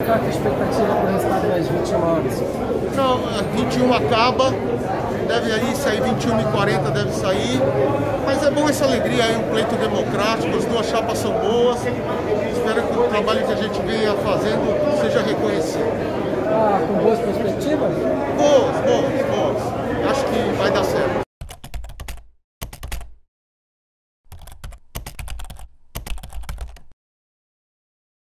qual é a tua expectativa para o resultado das 21 horas? Não, 21 acaba, deve aí sair 21h40, deve sair. Mas é bom essa alegria aí, um pleito democrático, as duas chapas são boas. Espero que o trabalho que a gente venha fazendo seja reconhecido. Ah, com boas perspectivas? Boas.